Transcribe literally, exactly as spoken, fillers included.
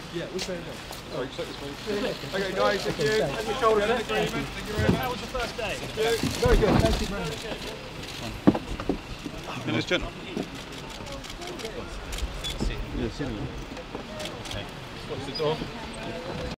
Yeah, which way are we going? Sorry, check this one. Okay, guys, thank you. And your shoulder in agreement. Thank you very much. How was the first day? Very good. Thank you very much. Finish, Jen. Yeah, see you. Okay. Watch the door.